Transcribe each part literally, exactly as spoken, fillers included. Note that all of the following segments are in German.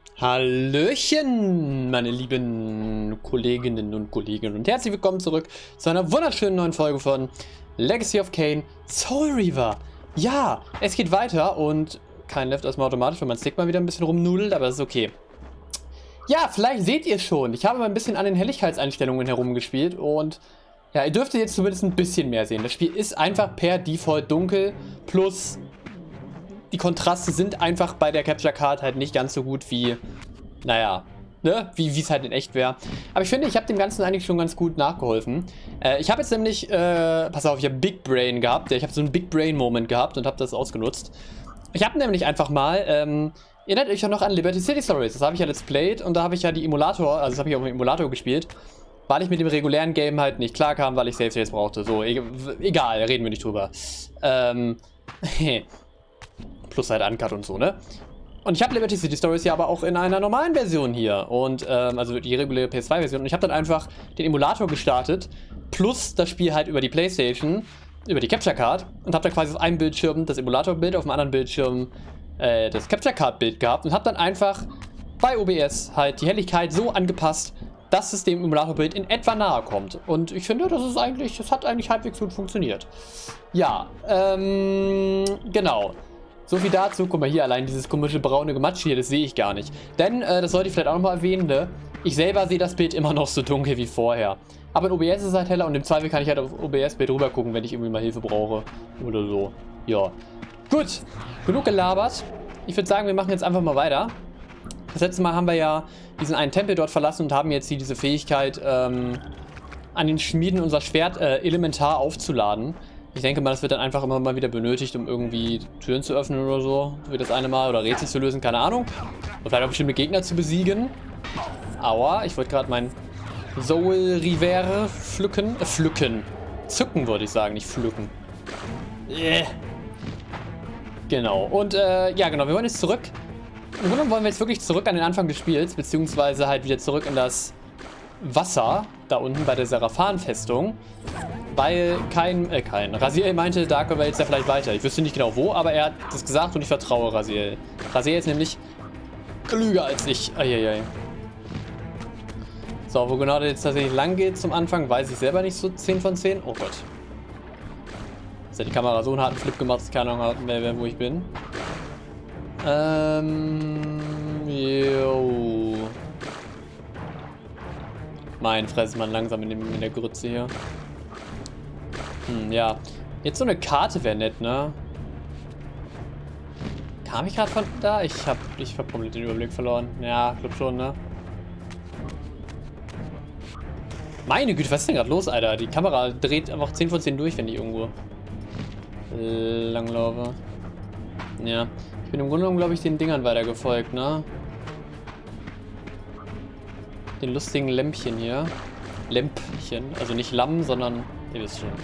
Hallöchen, meine lieben Kolleginnen und Kollegen und herzlich willkommen zurück zu einer wunderschönen neuen Folge von Legacy of Kain Soul Reaver. Ja, es geht weiter und kein Left erstmal automatisch, weil mein Stick mal wieder ein bisschen rumnudelt, aber das ist okay. Ja, vielleicht seht ihr es schon, ich habe mal ein bisschen an den Helligkeitseinstellungen herumgespielt und ja, ihr dürftet jetzt zumindest ein bisschen mehr sehen. Das Spiel ist einfach per Default dunkel, plus die Kontraste sind einfach bei der Capture Card halt nicht ganz so gut wie, naja, ne, wie es halt in echt wäre. Aber ich finde, ich habe dem Ganzen eigentlich schon ganz gut nachgeholfen. Äh, ich habe jetzt nämlich, äh, pass auf, ich habe Big Brain gehabt. Ich habe so einen Big Brain Moment gehabt und habe das ausgenutzt. Ich habe nämlich einfach mal, ähm, erinnert euch ja noch an Liberty City Stories. Das habe ich ja let's played und da habe ich ja die Emulator, also das habe ich auf dem Emulator gespielt, weil ich mit dem regulären Game halt nicht klarkam, weil ich Save States brauchte. So, e egal, reden wir nicht drüber. Ähm, plus halt Uncut und so, ne? Und ich habe Liberty City Stories ja aber auch in einer normalen Version hier. Und, ähm, also die reguläre P S zwei Version. Und ich habe dann einfach den Emulator gestartet, plus das Spiel halt über die PlayStation, über die Capture Card. Und habe dann quasi auf einem Bildschirm das Emulator-Bild, auf dem anderen Bildschirm äh, das Capture Card-Bild gehabt. Und habe dann einfach bei O B S halt die Helligkeit so angepasst, dass es dem Emulator-Bild in etwa nahe kommt. Und ich finde, das ist eigentlich, das hat eigentlich halbwegs gut funktioniert. Ja, ähm, genau. So viel dazu. Guck mal hier, allein dieses komische braune Gematsch hier, das sehe ich gar nicht. Denn, äh, das sollte ich vielleicht auch nochmal erwähnen, ne? Ich selber sehe das Bild immer noch so dunkel wie vorher. Aber in O B S ist es halt heller und im Zweifel kann ich halt auf O B S-Bild rüber gucken, wenn ich irgendwie mal Hilfe brauche. Oder so. Ja. Gut. Genug gelabert. Ich würde sagen, wir machen jetzt einfach mal weiter. Das letzte Mal haben wir ja diesen einen Tempel dort verlassen und haben jetzt hier diese Fähigkeit, ähm, an den Schmieden unser Schwert äh, elementar aufzuladen. Ich denke mal, das wird dann einfach immer mal wieder benötigt, um irgendwie Türen zu öffnen oder so. Wie das eine Mal. Oder Rätsel zu lösen, keine Ahnung. Oder vielleicht auch bestimmte Gegner zu besiegen. Aua, ich wollte gerade mein Soul Reaver pflücken. Äh, pflücken. Zücken, würde ich sagen, nicht pflücken. Yeah. Genau. Und, äh, ja genau, wir wollen jetzt zurück. Im Grunde wollen wir jetzt wirklich zurück an den Anfang des Spiels, beziehungsweise halt wieder zurück in das Wasser, da unten bei der Seraphan-Festung. Weil kein, äh, kein, Raziel meinte, Darker Welt ist ja vielleicht weiter. Ich wüsste nicht genau wo, aber er hat das gesagt und ich vertraue Raziel. Raziel ist nämlich klüger als ich. Eieiei. So, wo genau der jetzt tatsächlich lang geht zum Anfang, weiß ich selber nicht so zehn von zehn. Oh Gott. Jetzt hat die Kamera so einen harten Flip gemacht, dass ich keine Ahnung mehr, wo ich bin. Ähm, jo. Mein Fresse, man langsam in, dem, in der Grütze hier. Hm, ja. Jetzt so eine Karte wäre nett, ne? Kam ich gerade von da? Ich hab, ich hab komplett den Überblick verloren. Ja, glaub schon, ne? Meine Güte, was ist denn gerade los, Alter? Die Kamera dreht einfach zehn von zehn durch, wenn ich irgendwo langlaufe. Ja. Ich bin im Grunde genommen, glaube ich, den Dingern weiter gefolgt, ne? Den lustigen Lämpchen hier. Lämpchen. Also nicht Lamm, sondern... Ihr wisst schon.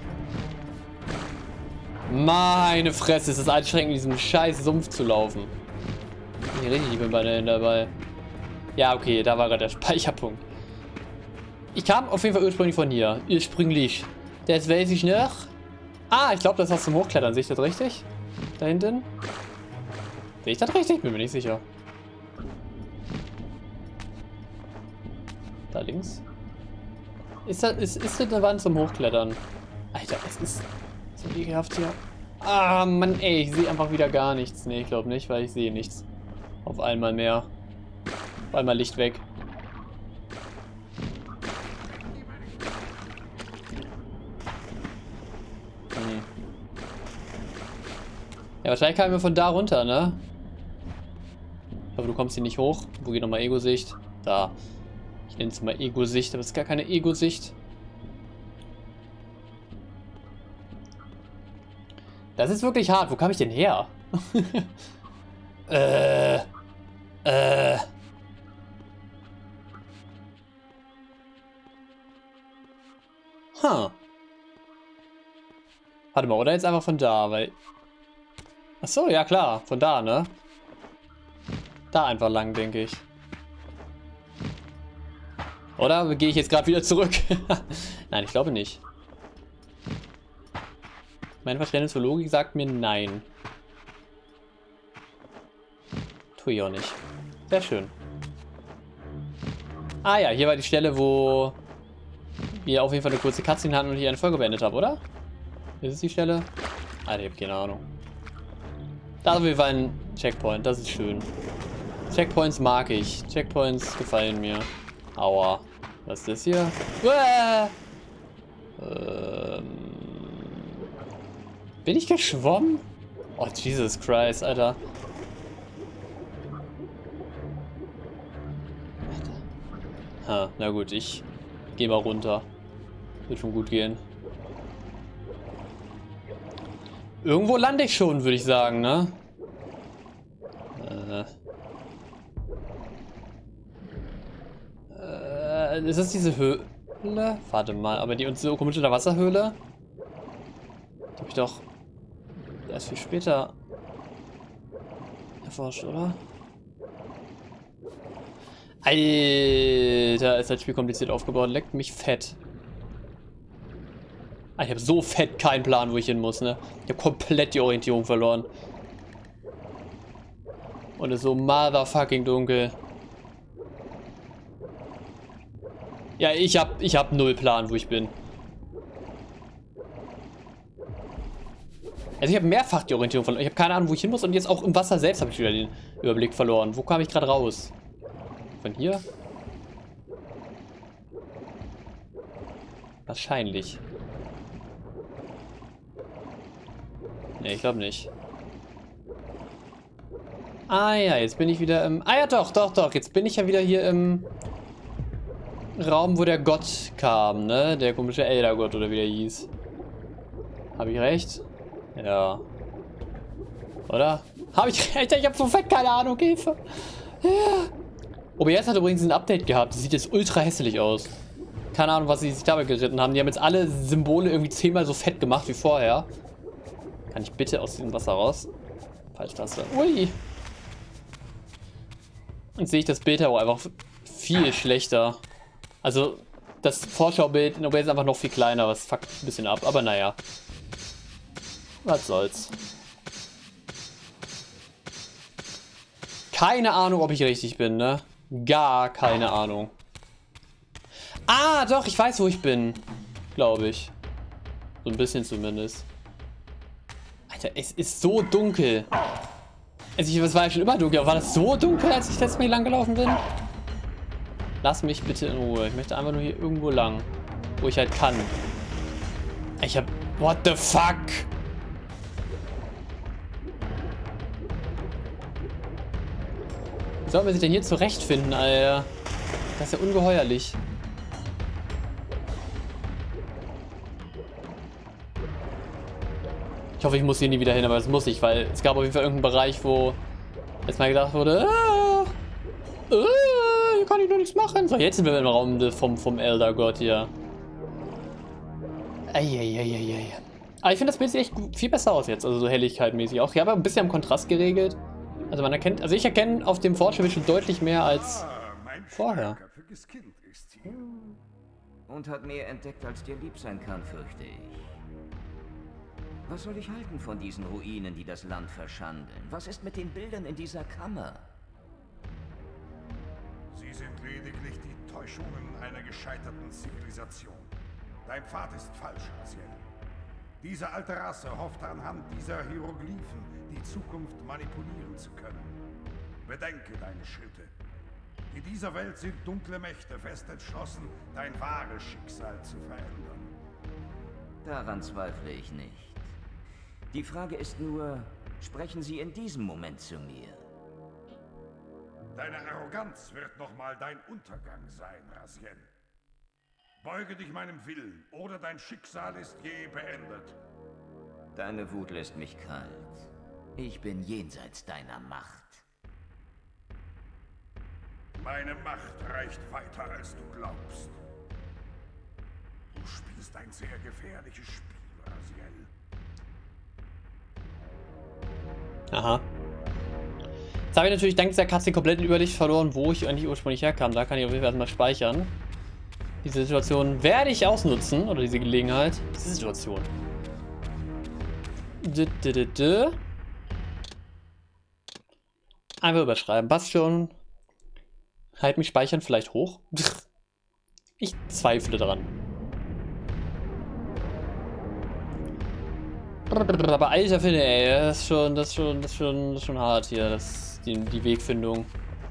Meine Fresse, es ist anstrengend, in diesem scheiß Sumpf zu laufen. Ich richtig liebe Beine dabei. Ja, okay, da war gerade der Speicherpunkt. Ich kam auf jeden Fall ursprünglich von hier. Ursprünglich. Das weiß ich noch. Ah, ich glaube, das ist was zum Hochklettern. Sehe ich das richtig? Da hinten? Sehe ich das richtig? Bin mir nicht sicher. Da links. Ist das, ist, ist das eine Wand zum Hochklettern? Alter, es ist so ekelhaft hier. Ah, Mann, ey, ich sehe einfach wieder gar nichts. Nee, ich glaube nicht, weil ich sehe nichts. Auf einmal mehr. Auf einmal Licht weg. Hm. Ja, wahrscheinlich kamen wir von da runter, ne? Aber du kommst hier nicht hoch. Wo geht nochmal Ego-Sicht? Da. Ich nenne es mal Ego-Sicht, aber es ist gar keine Ego-Sicht. Das ist wirklich hart. Wo kam ich denn her? äh. Äh. Huh. Warte mal, oder jetzt einfach von da, weil... Achso, ja klar. Von da, ne? Da einfach lang, denke ich. Oder gehe ich jetzt gerade wieder zurück? Nein, ich glaube nicht. Mein Verständnis für Logik sagt mir nein. Tue ich auch nicht. Sehr schön. Ah ja, hier war die Stelle, wo wir auf jeden Fall eine kurze Cutscene hatten und hier eine Folge beendet haben, oder? Ist es die Stelle? Ah, ich habe keine Ahnung. Da auf jeden Fall ein Checkpoint, das ist schön. Checkpoints mag ich. Checkpoints gefallen mir. Aua. Was ist das hier? Uah! Ähm... Bin ich geschwommen? Oh, Jesus Christ, Alter. Ha, na gut, ich gehe mal runter. Wird schon gut gehen. Irgendwo lande ich schon, würde ich sagen, ne? Äh. Äh, ist das diese Höhle? Warte mal, aber die so komische Wasserhöhle? Die hab ich doch erst viel später erforscht, oder? Alter, ist das Spiel kompliziert aufgebaut. Leckt mich fett. Ich habe so fett keinen Plan, wo ich hin muss, ne? Ich habe komplett die Orientierung verloren. Und es ist so motherfucking dunkel. Ja, ich hab, ich hab null Plan, wo ich bin. Also ich habe mehrfach die Orientierung verloren. Ich habe keine Ahnung, wo ich hin muss. Und jetzt auch im Wasser selbst habe ich wieder den Überblick verloren. Wo kam ich gerade raus? Von hier? Wahrscheinlich. Ne, ich glaube nicht. Ah ja, jetzt bin ich wieder im... Ah ja, doch, doch, doch. Jetzt bin ich ja wieder hier im Raum, wo der Gott kam, ne? Der komische Eldergott oder wie der hieß. Habe ich recht? Ja. Oder? Habe ich recht? Ich habe so fett keine Ahnung, Hilfe. Ja. O B S hat übrigens ein Update gehabt. Das sieht jetzt ultra hässlich aus. Keine Ahnung, was sie sich dabei geritten haben. Die haben jetzt alle Symbole irgendwie zehnmal so fett gemacht wie vorher. Kann ich bitte aus diesem Wasser raus? Falsche Taste. Ui. Und sehe ich das Bild auch einfach viel schlechter. Also, das Vorschaubild in O B S ist einfach noch viel kleiner. Was fuckt ein bisschen ab. Aber naja. Was soll's. Keine Ahnung, ob ich richtig bin, ne? Gar keine Ahnung. Ah, doch, ich weiß, wo ich bin. Glaube ich. So ein bisschen zumindest. Alter, es ist so dunkel. Also ich, es war ja schon immer dunkel, aber war das so dunkel, als ich letztes Mal hier lang gelaufen bin? Lass mich bitte in Ruhe. Ich möchte einfach nur hier irgendwo lang. Wo ich halt kann. Ich hab... What the fuck? Wie soll man sich denn hier zurechtfinden, Alter? Das ist ja ungeheuerlich. Ich hoffe, ich muss hier nie wieder hin, aber das muss ich, weil es gab auf jeden Fall irgendeinen Bereich, wo jetzt mal gedacht wurde, ah, ah, hier kann ich noch nichts machen. So, jetzt sind wir im Raum vom, vom Eldergott hier. Eieieiei. Aber ich finde, das Bild sieht echt gut, viel besser aus jetzt, also so helligkeitmäßig auch. Ich habe ein bisschen am Kontrast geregelt. Also man erkennt, also ich erkenne auf dem Fortschritt schon deutlich mehr als Ah, mein vorher. starkköpfiges Kind ist hier. Und hat mehr entdeckt, als dir lieb sein kann, fürchte ich. Was soll ich halten von diesen Ruinen, die das Land verschandeln? Was ist mit den Bildern in dieser Kammer? Sie sind lediglich die Täuschungen einer gescheiterten Zivilisation. Dein Pfad ist falsch, Raziel. Diese alte Rasse hofft anhand dieser Hieroglyphen die Zukunft manipulieren zu können. Bedenke deine Schritte. In dieser Welt sind dunkle Mächte fest entschlossen, dein wahres Schicksal zu verändern. Daran zweifle ich nicht. Die Frage ist nur, sprechen Sie in diesem Moment zu mir? Deine Arroganz wird nochmal dein Untergang sein, Raziel. Beuge dich meinem Willen, oder dein Schicksal ist je beendet. Deine Wut lässt mich kalt. Ich bin jenseits deiner Macht. Meine Macht reicht weiter, als du glaubst. Du spielst ein sehr gefährliches Spiel, Raziel. Aha. Jetzt habe ich natürlich dank dieser Katze den kompletten Überblick verloren, wo ich eigentlich ursprünglich herkam. Da kann ich auf jeden Fall erstmal speichern. Diese Situation werde ich ausnutzen, oder diese Gelegenheit. Diese Situation. Dö, dö, dö, dö. Einfach überschreiben. Passt schon. Halt mich speichern vielleicht hoch? Ich zweifle dran. Aber alter Finne, ey, das ist schon, das ist schon, das ist schon, das ist schon hart hier, das, die, die Wegfindung.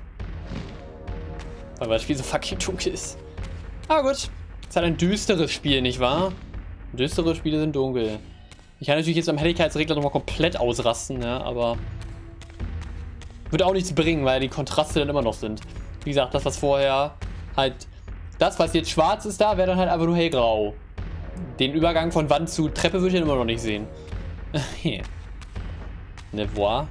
Weil das Spiel so fucking dunkel ist. Aber gut, es ist halt ein düsteres Spiel, nicht wahr? Düstere Spiele sind dunkel. Ich kann natürlich jetzt am Helligkeitsregler nochmal komplett ausrasten, ja, aber wird auch nichts bringen, weil die Kontraste dann immer noch sind. Wie gesagt, das, was vorher halt, das, was jetzt schwarz ist da, wäre dann halt einfach nur hellgrau. Den Übergang von Wand zu Treppe würde ich dann immer noch nicht sehen. Ne voir.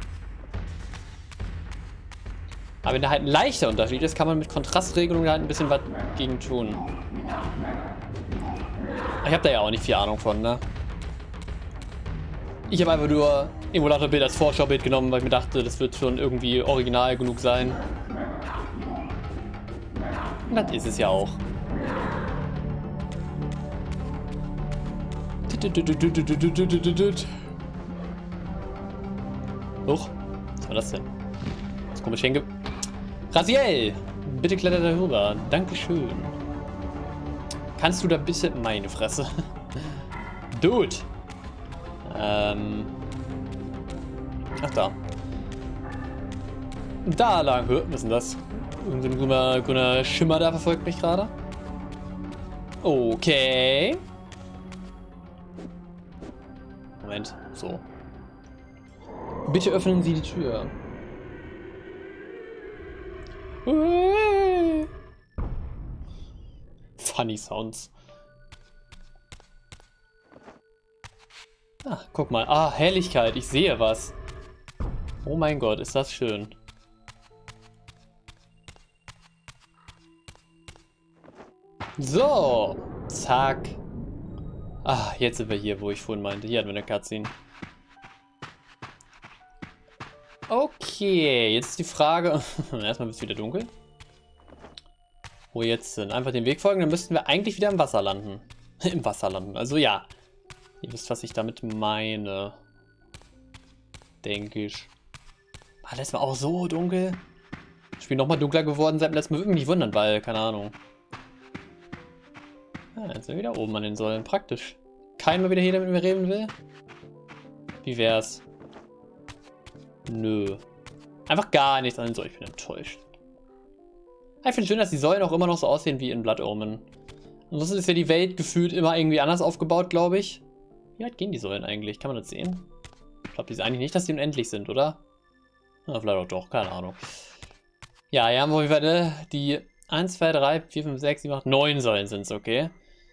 Aber wenn da halt ein leichter Unterschied ist, kann man mit Kontrastregelung halt ein bisschen was gegen tun. Ich habe da ja auch nicht viel Ahnung von, ne? Ich habe einfach nur Emulatorbild als Vorschaubild genommen, weil ich mir dachte, das wird schon irgendwie original genug sein. Und das ist es ja auch. Huch, was war das denn? Das komische Schenke. Raziel! Bitte kletter da rüber. Dankeschön. Kannst du da bitte... Meine Fresse. Dude! Ähm... Ach, da. Da lang. Was ist denn das? Irgendein grüner, grüner Schimmer da verfolgt mich gerade. Okay. Moment. So. Bitte öffnen Sie die Tür. Funny Sounds. Ah, guck mal. Ah, Helligkeit. Ich sehe was. Oh mein Gott, ist das schön. So. Zack. Ah, jetzt sind wir hier, wo ich vorhin meinte. Hier hatten wir eine Cutscene. Okay, jetzt ist die Frage. Erstmal wird es wieder dunkel. Wo jetzt sind? Einfach den Weg folgen, dann müssten wir eigentlich wieder im Wasser landen. Im Wasser landen. Also ja. Ihr wisst, was ich damit meine. Denke ich. War das Mal auch so dunkel? Das Spiel nochmal dunkler geworden seit dem letzten Mal. Würde mich nicht wundern, weil, keine Ahnung. Ja, jetzt sind wir wieder oben an den Säulen. Praktisch. Keiner wieder hier, der mit mir reden will? Wie wär's? Nö. Einfach gar nichts an den Säulen. Ich bin enttäuscht. Ich finde schön, dass die Säulen auch immer noch so aussehen wie in Blood Omen. Ansonsten ist ja die Welt gefühlt immer irgendwie anders aufgebaut, glaube ich. Wie weit gehen die Säulen eigentlich? Kann man das sehen? Ich glaube, die sind eigentlich nicht, dass die unendlich sind, oder? Na, vielleicht auch doch, keine Ahnung. Ja, hier haben wir auf jeden Fall, ne, die eins, zwei, drei, vier, fünf, sechs, sieben, acht, neun Säulen sind es, okay.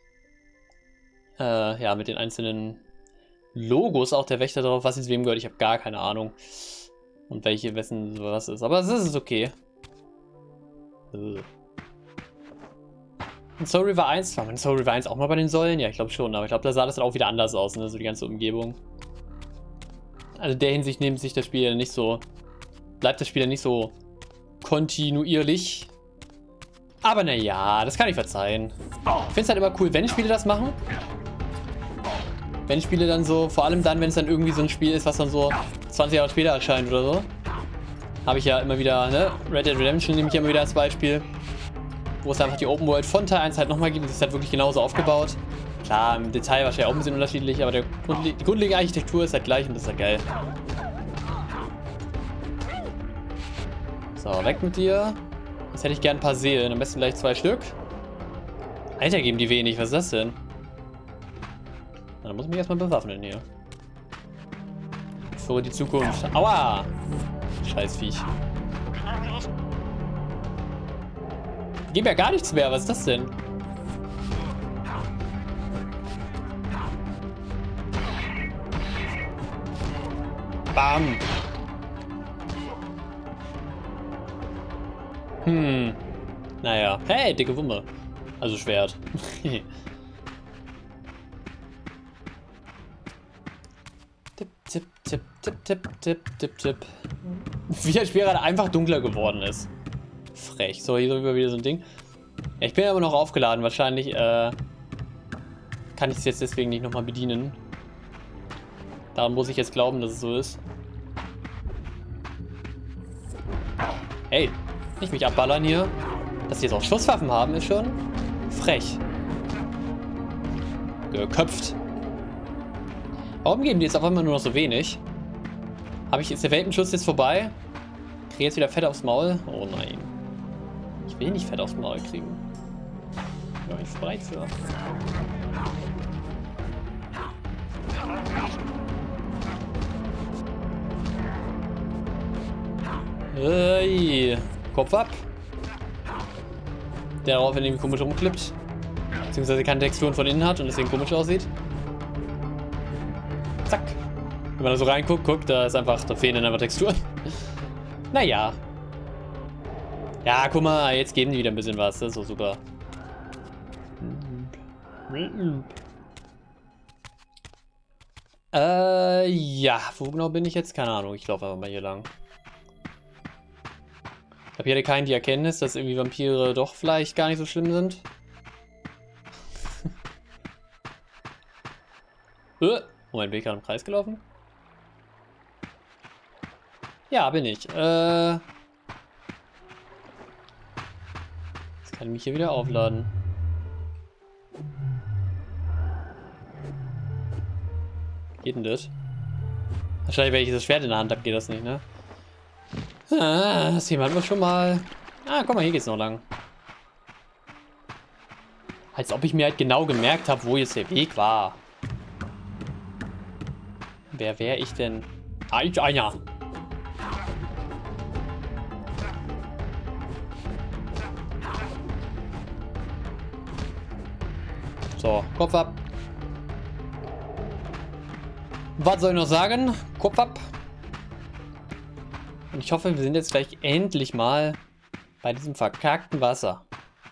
Äh, ja, mit den einzelnen Logos auch der Wächter drauf, was jetzt wem gehört, ich habe gar keine Ahnung. Und welche, wessen was ist. Aber es ist okay. In Soul River eins, war man in Soul River eins auch mal bei den Säulen? Ja, ich glaube schon, aber ich glaube, da sah das dann auch wieder anders aus, ne? So die ganze Umgebung. Also in der Hinsicht nimmt sich das Spiel nicht so, bleibt das Spiel ja nicht so kontinuierlich. Aber naja, das kann ich verzeihen. Ich finde es halt immer cool, wenn Spiele das machen. Wenn Spiele dann so, vor allem dann, wenn es dann irgendwie so ein Spiel ist, was dann so zwanzig Jahre später erscheint oder so. Habe ich ja immer wieder, ne? Red Dead Redemption nehme ich ja immer wieder als Beispiel. Wo es einfach die Open World von Teil eins halt nochmal gibt. Das ist halt wirklich genauso aufgebaut. Klar, im Detail wahrscheinlich auch ein bisschen unterschiedlich, aber der Grundle die grundlegende Architektur ist halt gleich und das ist halt geil. So, weg mit dir. Jetzt hätte ich gern ein paar Seelen. Am besten gleich zwei Stück. Alter, geben die wenig. Was ist das denn? Na, dann muss ich mich erstmal bewaffnen hier. Für die Zukunft. Aua! Scheiß Viech. Die geben ja gar nichts mehr. Was ist das denn? Bam! Hm. Naja. Hey, dicke Wumme. Also Schwert. Tipp, tipp, tipp, tipp, tipp, tipp, tipp, tipp. Wie das Spiel gerade einfach dunkler geworden ist. Frech. So, hier ist wieder so ein Ding. Ja, ich bin aber noch aufgeladen. Wahrscheinlich äh, kann ich es jetzt deswegen nicht nochmal bedienen. Daran muss ich jetzt glauben, dass es so ist. Hey, Nicht mich abballern hier. Dass die jetzt auch Schusswaffen haben, ist schon frech. Geköpft. Warum geben die jetzt auf einmal nur noch so wenig? Habe ich, ist der Welpenschutz jetzt vorbei? Kriege jetzt wieder Fett aufs Maul? Oh nein. Ich will nicht Fett aufs Maul kriegen. Ja, ich bereit für. Hey, Kopf ab. Der darauf irgendwie komisch rumklippt. Beziehungsweise keine Texturen von innen hat und deswegen komisch aussieht. Zack. Wenn man da so reinguckt, guckt, da ist einfach, da fehlen dann einfach Texturen. Naja. Ja, guck mal, jetzt geben die wieder ein bisschen was. Das ist so super. Äh, ja. Wo genau bin ich jetzt? Keine Ahnung. Ich laufe einfach mal hier lang. Ich habe hier keinen die Erkenntnis, dass irgendwie Vampire doch vielleicht gar nicht so schlimm sind. äh, Moment, bin ich gerade im Kreis gelaufen? Ja, bin ich. Äh, jetzt kann ich mich hier wieder aufladen. Geht denn das? Wahrscheinlich, wenn ich das Schwert in der Hand habe, geht das nicht, ne? Ah, das Thema hatten wir schon mal. Ah, guck mal, hier geht's noch lang. Als ob ich mir halt genau gemerkt habe, wo jetzt der Weg war. Wer wäre ich denn? Ah, ich, ah ja. So, Kopf ab. Was soll ich noch sagen? Kopf ab. Und ich hoffe, wir sind jetzt gleich endlich mal bei diesem verkackten Wasser.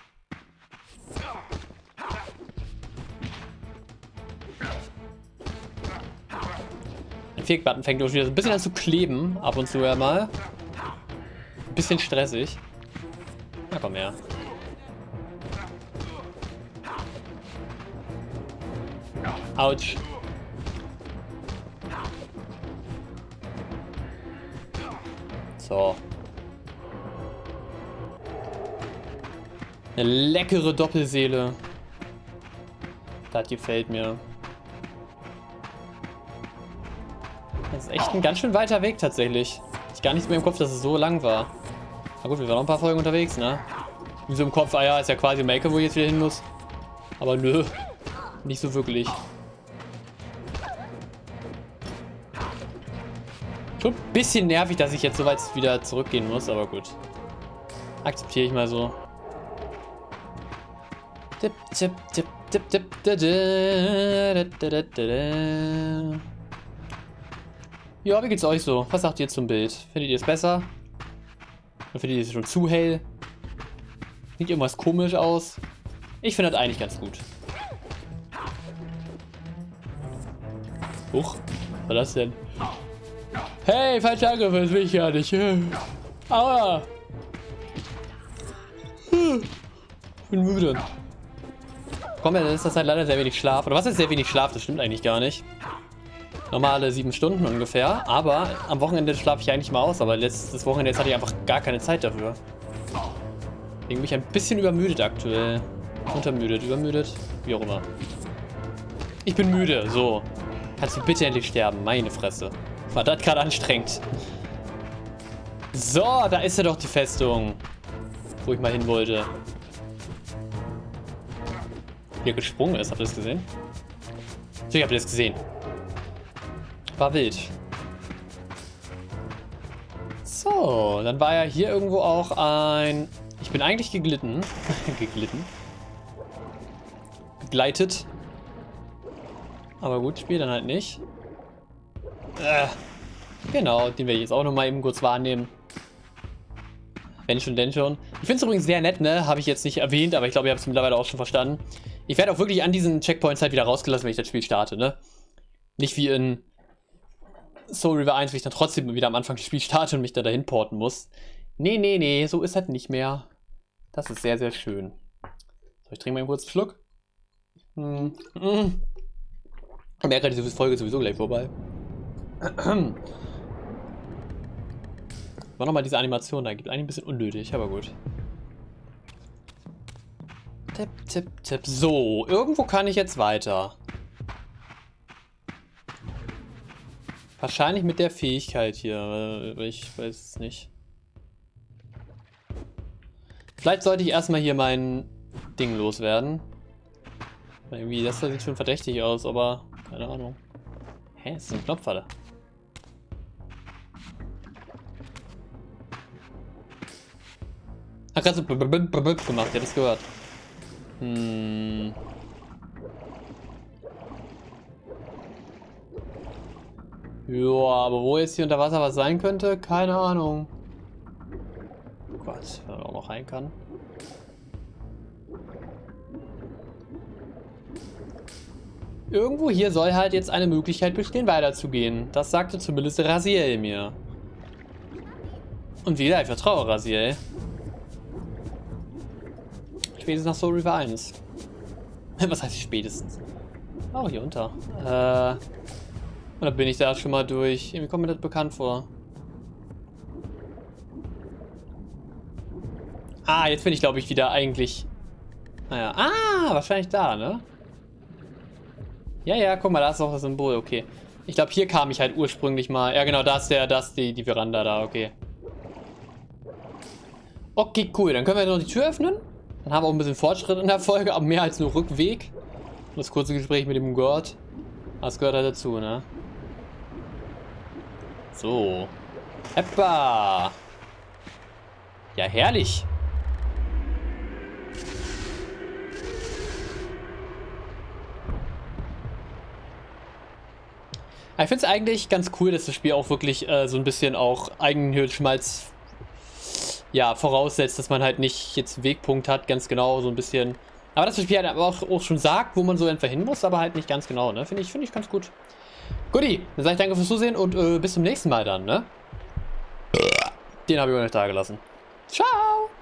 Der Fake-Button fängt auch wieder so ein bisschen an zu kleben, ab und zu ja mal. Ein bisschen stressig. Na komm her. Autsch. So. Eine leckere Doppelseele. Das gefällt mir. Das ist echt ein ganz schön weiter Weg tatsächlich. Ich gar nicht mehr im Kopf, dass es so lang war. Na gut, wir waren noch ein paar Folgen unterwegs, ne? Wie so im Kopf, ah ja, ist ja quasi um die Ecke, wo ich jetzt wieder hin muss. Aber nö, nicht so wirklich. Schon ein bisschen nervig, dass ich jetzt so weit wieder zurückgehen muss, aber gut. Akzeptiere ich mal so. Tipp, tipp, tipp, tipp, tipp, da, da, da, da, da. Ja, wie geht's euch so? Was sagt ihr zum Bild? Findet ihr es besser? Oder findet ihr es schon zu hell? Sieht irgendwas komisch aus? Ich finde das eigentlich ganz gut. Huch, was war das denn? Hey, falscher Angriff, das will ich ja nicht. Aua! Ich bin müde. Komm, dann ist das halt leider sehr wenig Schlaf. Oder was ist sehr wenig Schlaf? Das stimmt eigentlich gar nicht. Normale sieben Stunden ungefähr. Aber am Wochenende schlafe ich eigentlich mal aus. Aber letztes Wochenende jetzt hatte ich einfach gar keine Zeit dafür. Deswegen bin ich ein bisschen übermüdet aktuell. Untermüdet, übermüdet, wie auch immer. Ich bin müde, so. Kannst du bitte endlich sterben? Meine Fresse. War das gerade anstrengend. So, da ist ja doch die Festung. Wo ich mal hin wollte. Hier gesprungen ist, habt ihr das gesehen? Natürlich habt ihr das gesehen. War wild. So, dann war ja hier irgendwo auch ein... Ich bin eigentlich geglitten. geglitten. Gegleitet. Aber gut, Spiel dann halt nicht. Äh, genau, den werde ich jetzt auch noch mal eben kurz wahrnehmen. Wenn schon, denn schon. Ich finde es übrigens sehr nett, ne? Habe ich jetzt nicht erwähnt, aber ich glaube, ihr habt es mittlerweile auch schon verstanden. Ich werde auch wirklich an diesen Checkpoints halt wieder rausgelassen, wenn ich das Spiel starte, ne? Nicht wie in Soul River eins, wo ich dann trotzdem wieder am Anfang das Spiel starte und mich da dahin porten muss. Nee, nee, nee, so ist das nicht mehr. Das ist sehr, sehr schön. So, ich trinke mal einen kurzen Schluck. Hm. Hm. Ich merke, diese Folge ist sowieso gleich vorbei. man nochmal diese Animation da gibt. Eigentlich ein bisschen unnötig, aber gut. Tipp, tipp, tipp. So, irgendwo kann ich jetzt weiter. Wahrscheinlich mit der Fähigkeit hier. Ich weiß es nicht. Vielleicht sollte ich erstmal hier mein Ding loswerden. Irgendwie, das sieht schon verdächtig aus, aber keine Ahnung. Hä, ist ein Knopf, Alter. Hat gerade so gemacht, ihr habt das gehört. Hm. Ja, aber wo jetzt hier unter Wasser was sein könnte, keine Ahnung. Oh Gott, wenn man auch noch rein kann. Irgendwo hier soll halt jetzt eine Möglichkeit bestehen, weiterzugehen. Das sagte zumindest Raziel mir. Und wieder, ich vertraue Raziel. Spätestens nach Soul River eins. Was heißt spätestens? Oh, hier unter. Äh. Oder bin ich da schon mal durch? Irgendwie kommt mir das bekannt vor. Ah, jetzt bin ich, glaube ich, wieder eigentlich... Naja. Ah, wahrscheinlich da, ne? Ja, ja, guck mal, da ist auch das Symbol, okay. Ich glaube, hier kam ich halt ursprünglich mal. Ja, genau, da ist der, das die, die Veranda da, okay. Okay, cool. Dann können wir noch die Tür öffnen. Dann haben wir auch ein bisschen Fortschritt in der Folge, aber mehr als nur Rückweg. Und das kurze Gespräch mit dem Gott. Das gehört halt dazu, ne? So. Heppa. Ja, herrlich. Ich finde es eigentlich ganz cool, dass das Spiel auch wirklich äh, so ein bisschen auch Eigenhirnschmalz ja, voraussetzt, dass man halt nicht jetzt einen Wegpunkt hat, ganz genau, so ein bisschen. Aber dass das Spiel halt aber auch, auch schon sagt, wo man so einfach hin muss, aber halt nicht ganz genau, ne? Finde ich, finde ich ganz gut. Guti, dann sage ich danke fürs Zusehen und äh, bis zum nächsten Mal dann, ne? Den habe ich euch da gelassen. Ciao!